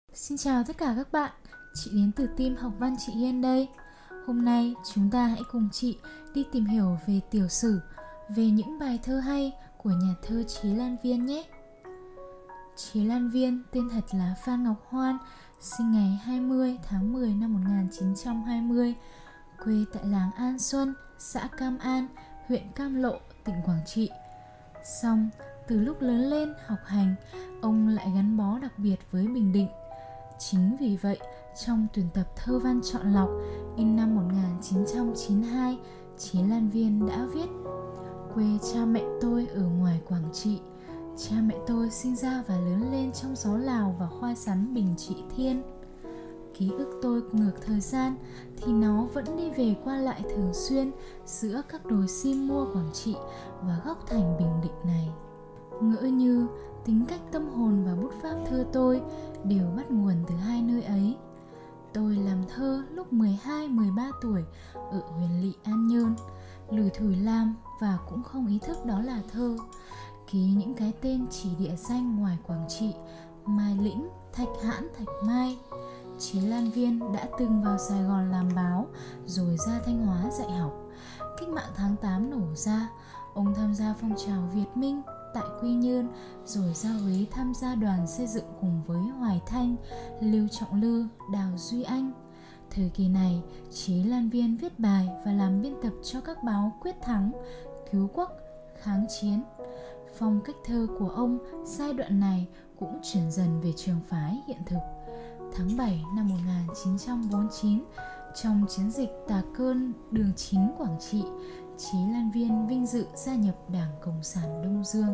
Xin chào tất cả các bạn, chị đến từ team học văn chị Hiên đây. Hôm nay chúng ta hãy cùng chị đi tìm hiểu về tiểu sử, về những bài thơ hay của nhà thơ Chế Lan Viên nhé. Chế Lan Viên tên thật là Phan Ngọc Hoan, sinh ngày 20 tháng 10 năm 1920, quê tại làng An Xuân, xã Cam An, huyện Cam Lộ, tỉnh Quảng Trị. Song từ lúc lớn lên học hành, ông lại gắn bó đặc biệt với Bình Định. Chính vì vậy, trong tuyển tập thơ văn chọn lọc in năm 1992, Chế Lan Viên đã viết: quê cha mẹ tôi ở ngoài Quảng Trị. Cha mẹ tôi sinh ra và lớn lên trong gió Lào và khoai sắn Bình Trị Thiên. Ký ức tôi ngược thời gian thì nó vẫn đi về qua lại thường xuyên giữa các đồi sim mua Quảng Trị và góc thành Bình Định này. Ngỡ như tính cách, tâm hồn và bút pháp thơ tôi đều bắt nguồn từ hai nơi ấy. Tôi làm thơ lúc 12-13 tuổi ở huyện lỵ An Nhơn, lủi thủi làm và cũng không ý thức đó là thơ. Ký những cái tên chỉ địa danh ngoài Quảng Trị: Mai Lĩnh, Thạch Hãn, Thạch Mai. Chế Lan Viên đã từng vào Sài Gòn làm báo, rồi ra Thanh Hóa dạy học. Cách mạng tháng 8 nổ ra, ông tham gia phong trào Việt Minh tại Quy Nhơn, rồi ra Huế tham gia đoàn xây dựng cùng với Hoài Thanh, Lưu Trọng Lư, Đào Duy Anh. Thời kỳ này, Chế Lan Viên viết bài và làm biên tập cho các báo Quyết Thắng, Cứu Quốc, Kháng Chiến. Phong cách thơ của ông giai đoạn này cũng chuyển dần về trường phái hiện thực. Tháng 7 năm 1949, trong chiến dịch Tà Cơn đường 9 Quảng Trị, Chế Lan Viên vinh dự gia nhập Đảng Cộng sản Đông Dương.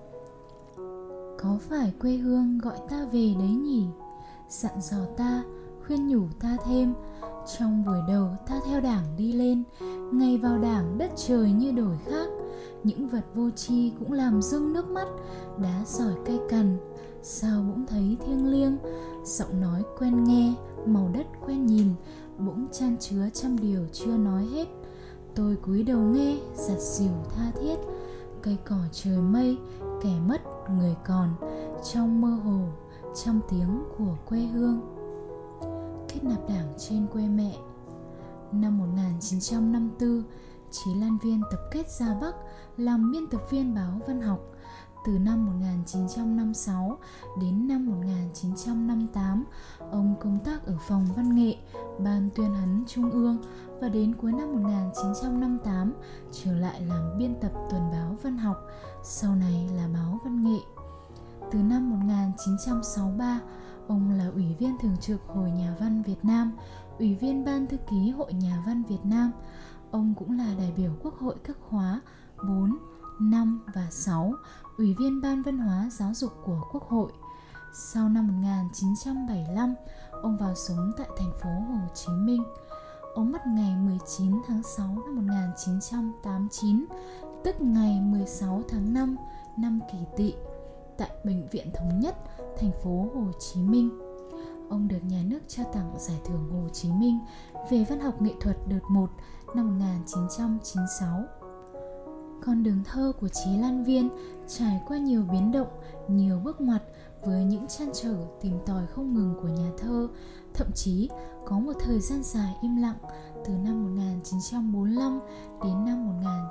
Có phải quê hương gọi ta về đấy nhỉ? Dặn dò ta, khuyên nhủ ta thêm. Trong buổi đầu ta theo Đảng đi lên, ngày vào Đảng đất trời như đổi khác. Những vật vô tri cũng làm rưng nước mắt, đá sỏi cây cằn, sao bỗng thấy thiêng liêng. Giọng nói quen nghe, màu đất quen nhìn, bỗng chan chứa trăm điều chưa nói hết. Tôi cúi đầu nghe, giặt dìu tha thiết. Cây cỏ trời mây, kẻ mất người còn, trong mơ hồ, trong tiếng của quê hương. Kết nạp Đảng trên quê mẹ. Năm 1954, Chế Lan Viên tập kết ra Bắc làm biên tập viên báo Văn học. Từ năm 1956 đến năm 1958, ông công tác ở phòng văn nghệ, Ban Tuyên huấn Trung ương, và đến cuối năm 1958 trở lại làm biên tập tuần báo Văn học, sau này là báo Văn nghệ. Từ năm 1963, ông là Ủy viên Thường trực Hội Nhà văn Việt Nam, Ủy viên Ban Thư ký Hội Nhà văn Việt Nam. Ông cũng là đại biểu Quốc hội các khóa 4, 5 và 6, Ủy viên Ban Văn hóa Giáo dục của Quốc hội. Sau năm 1975, ông vào sống tại thành phố Hồ Chí Minh. Ông mất ngày 19 tháng 6 năm 1989, tức ngày 16 tháng 5 năm Kỷ Tỵ, tại Bệnh viện Thống nhất, thành phố Hồ Chí Minh. Ông được nhà nước trao tặng Giải thưởng Hồ Chí Minh về văn học nghệ thuật đợt 1 năm 1996. Con đường thơ của Chế Lan Viên trải qua nhiều biến động, nhiều bước ngoặt với những trăn trở tìm tòi không ngừng của nhà thơ. Thậm chí có một thời gian dài im lặng từ năm 1945 đến năm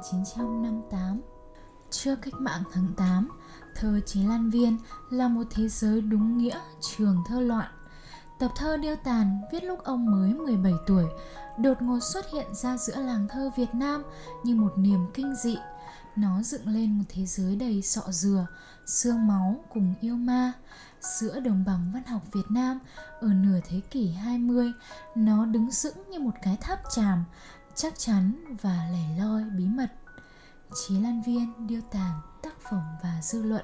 1958. Trước cách mạng tháng 8, thơ Chế Lan Viên là một thế giới đúng nghĩa trường thơ loạn. Tập thơ Điêu Tàn viết lúc ông mới 17 tuổi, đột ngột xuất hiện ra giữa làng thơ Việt Nam như một niềm kinh dị. Nó dựng lên một thế giới đầy sọ dừa, xương máu cùng yêu ma. Giữa đồng bằng văn học Việt Nam ở nửa thế kỷ 20, nó đứng sững như một cái tháp chàm, chắc chắn và lẻ loi bí mật. Chế Lan Viên, Điêu Tàn, tác phẩm và dư luận.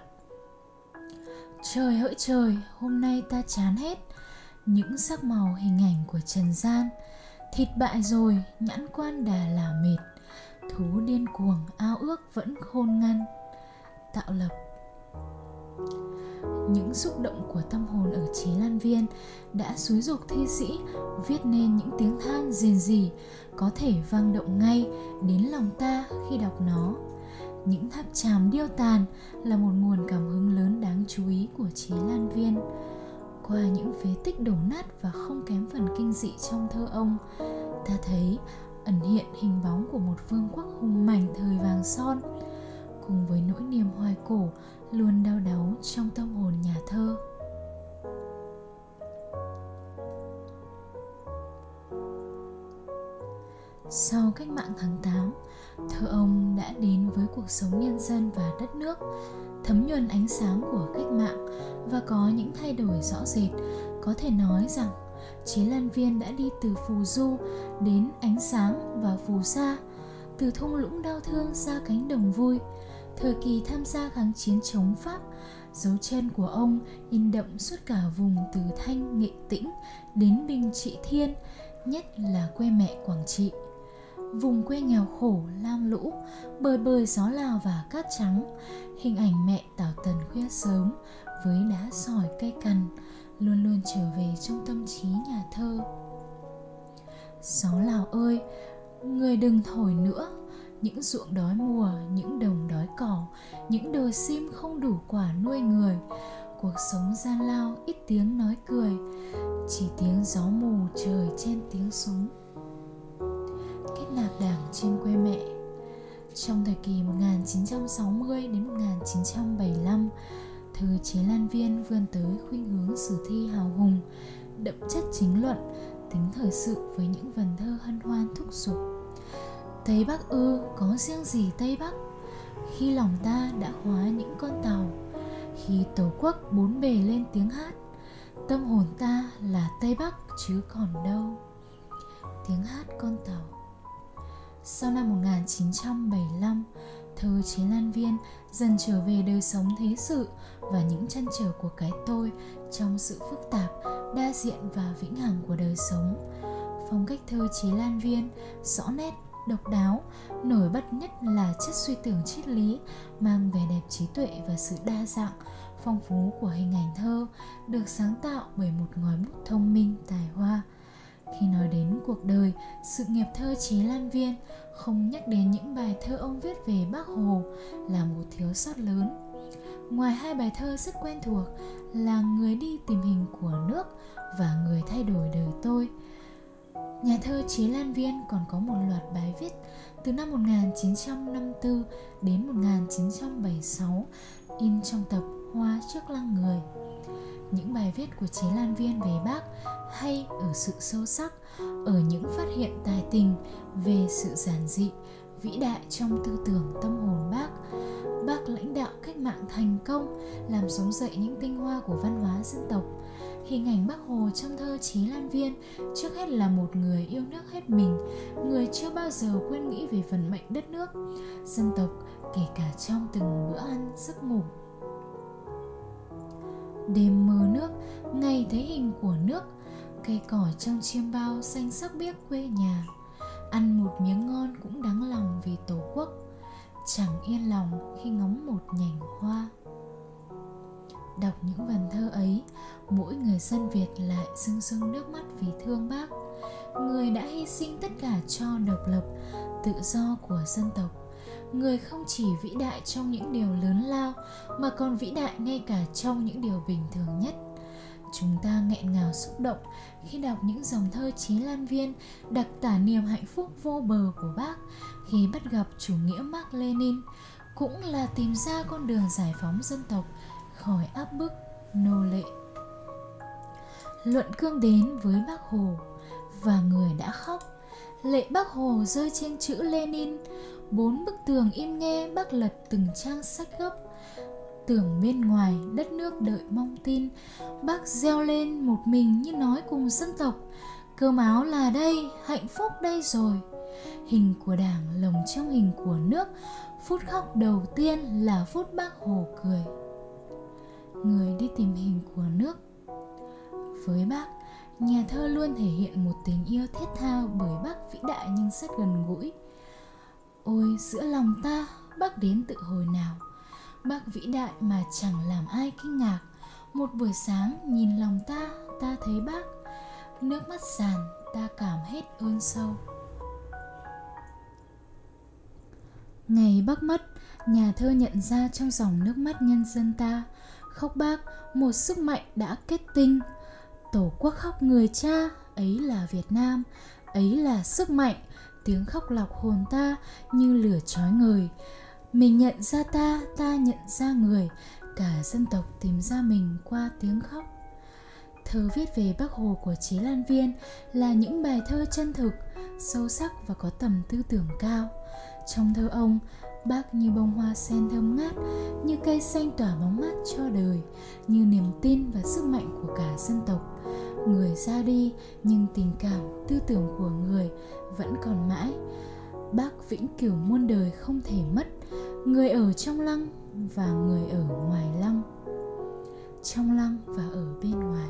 Trời hỡi trời, hôm nay ta chán hết những sắc màu hình ảnh của trần gian. Thịt bại rồi, nhãn quan đà là mệt, thú điên cuồng ao ước vẫn khôn ngăn. Tạo Lập. Những xúc động của tâm hồn ở Chế Lan Viên đã xúi giục thi sĩ viết nên những tiếng than rền rỉ có thể vang động ngay đến lòng ta khi đọc nó. Những tháp chàm điêu tàn là một nguồn cảm hứng lớn đáng chú ý của Chế Lan Viên. qua những phế tích đổ nát và không kém phần kinh dị trong thơ ông, ta thấy ẩn hiện hình bóng của một vương quốc hùng mạnh thời vàng son, cùng với nỗi niềm hoài cổ luôn đau đáu trong tâm hồn nhà thơ. Sau cách mạng tháng 8, thơ ông đã đến với cuộc sống nhân dân và đất nước, thấm nhuần ánh sáng của cách mạng và có những thay đổi rõ rệt. Có thể nói rằng Chế Lan Viên đã đi từ phù du đến ánh sáng và phù sa, từ thung lũng đau thương ra cánh đồng vui. Thời kỳ tham gia kháng chiến chống Pháp, dấu chân của ông in đậm suốt cả vùng từ Thanh, Nghệ Tĩnh đến Bình Trị Thiên, nhất là quê mẹ Quảng Trị. Vùng quê nghèo khổ, lam lũ, bời bời gió Lào và cát trắng, hình ảnh mẹ tảo tần khuya sớm với đá sỏi cây cằn luôn luôn trở về trong tâm trí nhà thơ. Gió Lào ơi, người đừng thổi nữa, những ruộng đói mùa, những đồng đói cỏ, những đồi sim không đủ quả nuôi người. Cuộc sống gian lao ít tiếng nói cười, chỉ tiếng gió mù trời chen tiếng súng. Kết nạp đảng trên quê mẹ. Trong thời kỳ 1960 đến 1975, thơ Chế Lan Viên vươn tới khuynh hướng sử thi hào hùng, đậm chất chính luận, tính thời sự với những vần thơ hân hoan thúc giục. Tây Bắc ư, có riêng gì Tây Bắc? Khi lòng ta đã hóa những con tàu, khi tổ quốc bốn bề lên tiếng hát, tâm hồn ta là Tây Bắc chứ còn đâu. Tiếng hát con tàu. Sau năm 1975, thơ Chế Lan Viên dần trở về đời sống thế sự và những trăn trở của cái tôi trong sự phức tạp, đa diện và vĩnh hằng của đời sống. Phong cách thơ Chế Lan Viên rõ nét, độc đáo, nổi bật nhất là chất suy tưởng triết lý, mang vẻ đẹp trí tuệ và sự đa dạng, phong phú của hình ảnh thơ, được sáng tạo bởi một ngòi bút thông minh, tài hoa. Khi nói đến cuộc đời, sự nghiệp thơ Chế Lan Viên, không nhắc đến những bài thơ ông viết về Bác Hồ là một thiếu sót lớn. Ngoài hai bài thơ rất quen thuộc là Người đi tìm hình của nước và Người thay đổi đời tôi, nhà thơ Chế Lan Viên còn có một loạt bài viết từ năm 1954 đến 1976 in trong tập Hoa trước lăng người. Những bài viết của Chế Lan Viên về Bác hay ở sự sâu sắc, ở những phát hiện tài tình về sự giản dị, vĩ đại trong tư tưởng tâm hồn Bác. Bác lãnh đạo cách mạng thành công, làm sống dậy những tinh hoa của văn hóa dân tộc. Hình ảnh Bác Hồ trong thơ Chế Lan Viên trước hết là một người yêu nước hết mình, người chưa bao giờ quên nghĩ về vận mệnh đất nước, dân tộc, kể cả trong từng bữa ăn, giấc ngủ. Đêm mơ nước, ngày thấy hình của nước, cây cỏ trong chiêm bao xanh sắc biếc quê nhà. Ăn một miếng ngon cũng đáng lòng vì Tổ quốc, chẳng yên lòng khi ngắm một nhành hoa. Đọc những vần thơ ấy, mỗi người dân Việt lại rưng rưng nước mắt vì thương Bác, người đã hy sinh tất cả cho độc lập, tự do của dân tộc. Người không chỉ vĩ đại trong những điều lớn lao mà còn vĩ đại ngay cả trong những điều bình thường nhất. Chúng ta nghẹn ngào xúc động khi đọc những dòng thơ Chế Lan Viên đặc tả niềm hạnh phúc vô bờ của Bác khi bắt gặp chủ nghĩa Mác Lênin, cũng là tìm ra con đường giải phóng dân tộc khỏi áp bức, nô lệ. Luận cương đến với Bác Hồ và người đã khóc. Lệ Bác Hồ rơi trên chữ Lenin, 4 bức tường im nghe Bác lật từng trang sách gấp. Tưởng bên ngoài đất nước đợi mong tin, Bác reo lên một mình như nói cùng dân tộc. Cơm áo là đây, hạnh phúc đây rồi. Hình của Đảng lồng trong hình của nước, phút khóc đầu tiên là phút Bác Hồ cười. Người đi tìm hình của nước. Với Bác, nhà thơ luôn thể hiện một tình yêu thiết tha bởi Bác vĩ đại nhưng rất gần gũi. Ôi giữa lòng ta, Bác đến tự hồi nào. Bác vĩ đại mà chẳng làm ai kinh ngạc. Một buổi sáng nhìn lòng ta, ta thấy Bác. Nước mắt tràn, ta cảm hết ơn sâu. Ngày Bác mất, nhà thơ nhận ra trong dòng nước mắt nhân dân ta, khóc Bác một sức mạnh đã kết tinh. Tổ quốc khóc người cha, ấy là Việt Nam, ấy là sức mạnh. Tiếng khóc lọc hồn ta như lửa chói ngời. Mình nhận ra ta, ta nhận ra người. Cả dân tộc tìm ra mình qua tiếng khóc. Thơ viết về Bác Hồ của Chế Lan Viên là những bài thơ chân thực, sâu sắc và có tầm tư tưởng cao. Trong thơ ông, bác như bông hoa sen thơm ngát, như cây xanh tỏa bóng mát cho đời, như niềm tin và sức mạnh của cả dân tộc. Người ra đi nhưng tình cảm, tư tưởng của người vẫn còn mãi. Bác vĩnh cửu muôn đời không thể mất, người ở trong lăng và người ở ngoài lăng. Trong lăng và ở bên ngoài.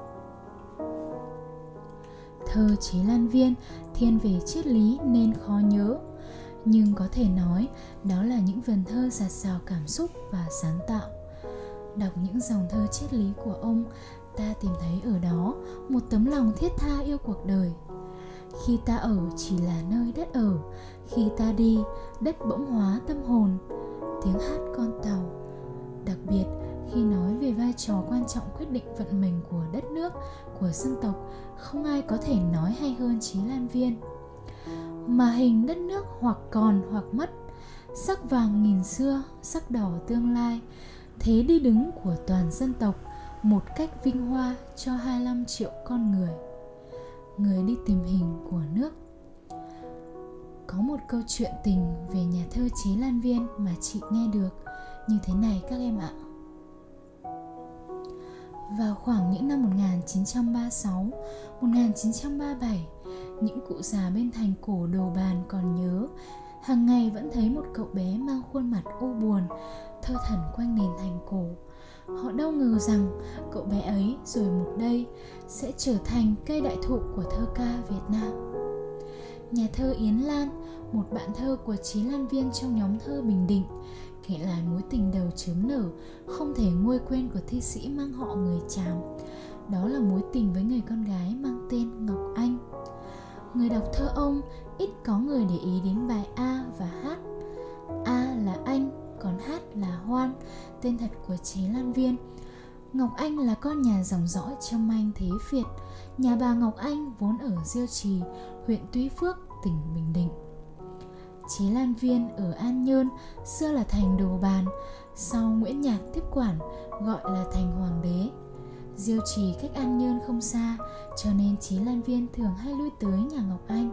Thơ Chế Lan Viên thiên về triết lý nên khó nhớ, nhưng có thể nói đó là những vần thơ dạt dào cảm xúc và sáng tạo. Đọc những dòng thơ triết lý của ông, ta tìm thấy ở đó một tấm lòng thiết tha yêu cuộc đời. Khi ta ở chỉ là nơi đất ở, khi ta đi, đất bỗng hóa tâm hồn. Tiếng hát con tàu. Đặc biệt khi nói về vai trò quan trọng quyết định vận mệnh của đất nước, của dân tộc, không ai có thể nói hay hơn Chế Lan Viên. Mà hình đất nước hoặc còn hoặc mất, sắc vàng nghìn xưa, sắc đỏ tương lai, thế đi đứng của toàn dân tộc, một cách vinh hoa cho 25 triệu con người. Người đi tìm hình của nước. Có một câu chuyện tình về nhà thơ Chế Lan Viên mà chị nghe được như thế này các em ạ. Vào khoảng những năm 1936, 1937, những cụ già bên thành cổ Đồ Bàn còn nhớ, hàng ngày vẫn thấy một cậu bé mang khuôn mặt u buồn, thơ thẩn quanh nền thành cổ. Họ đâu ngờ rằng cậu bé ấy rồi một đây sẽ trở thành cây đại thụ của thơ ca Việt Nam. Nhà thơ Yến Lan, một bạn thơ của Chế Lan Viên trong nhóm thơ Bình Định, kể lại mối tình đầu chớm nở, không thể nguôi quên của thi sĩ mang họ Người Tràm. Đó là mối tình với người con gái mang tên Ngọc Anh. Người đọc thơ ông ít có người để ý đến bài A và H. A là Anh, còn H là Hoan, tên thật của Chế Lan Viên. Ngọc Anh là con nhà dòng dõi trong Anh thế Việt. Nhà bà Ngọc Anh vốn ở Diêu Trì, huyện Tuy Phước, tỉnh Bình Định. Chế Lan Viên ở An Nhơn, xưa là thành Đồ Bàn, sau Nguyễn Nhạc tiếp quản, gọi là thành Hoàng đế. Diêu Trì cách An Nhơn không xa, cho nên Chế Lan Viên thường hay lui tới nhà Ngọc Anh.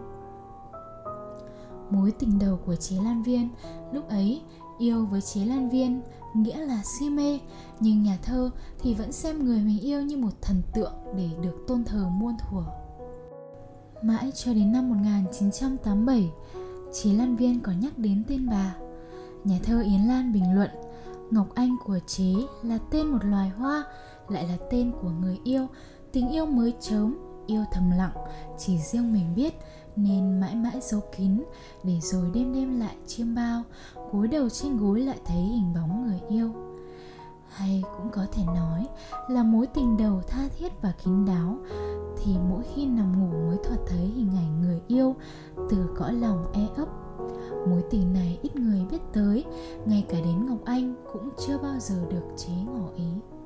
Mối tình đầu của Chế Lan Viên lúc ấy yêu với Chế Lan Viên nghĩa là si mê, nhưng nhà thơ thì vẫn xem người mình yêu như một thần tượng để được tôn thờ muôn thuở. Mãi cho đến năm 1987, Chế Lan Viên có nhắc đến tên bà. Nhà thơ Yến Lan bình luận, Ngọc Anh của Chế là tên một loài hoa, lại là tên của người yêu. Tình yêu mới chớm, yêu thầm lặng, chỉ riêng mình biết, nên mãi mãi giấu kín, để rồi đêm đêm lại chiêm bao, cúi đầu trên gối lại thấy hình bóng người yêu. Hay cũng có thể nói là mối tình đầu tha thiết và kín đáo, thì mỗi khi nằm ngủ mới thoạt thấy hình ảnh người yêu từ cõi lòng e ấp. Mối tình này ít người biết tới, ngay cả đến Ngọc Anh cũng chưa bao giờ được Chế ngỏ ý.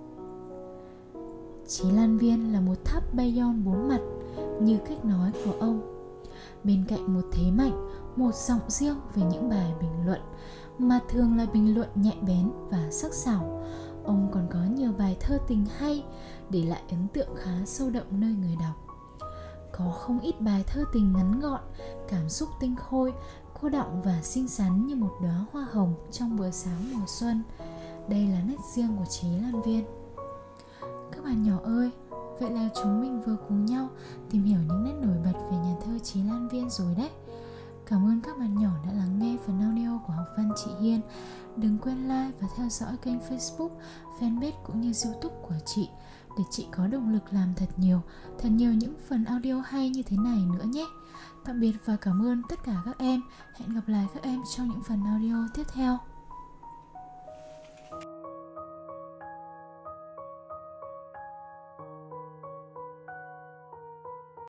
Chế Lan Viên là một tháp Bayonne 4 mặt, như cách nói của ông. Bên cạnh một thế mạnh, một giọng riêng về những bài bình luận, mà thường là bình luận nhạy bén và sắc sảo, ông còn có nhiều bài thơ tình hay, để lại ấn tượng khá sâu đậm nơi người đọc. Có không ít bài thơ tình ngắn gọn, cảm xúc tinh khôi, cô đọng và xinh xắn như một đóa hoa hồng trong bữa sáng mùa xuân. Đây là nét riêng của Chế Lan Viên. Các bạn nhỏ ơi, vậy là chúng mình vừa cùng nhau tìm hiểu những nét nổi bật về nhà thơ Chế Lan Viên rồi đấy. Cảm ơn các bạn nhỏ đã lắng nghe phần audio của Học Văn chị Hiên. Đừng quên like và theo dõi kênh Facebook, fanpage cũng như YouTube của chị, để chị có động lực làm thật nhiều những phần audio hay như thế này nữa nhé. Tạm biệt và cảm ơn tất cả các em. Hẹn gặp lại các em trong những phần audio tiếp theo.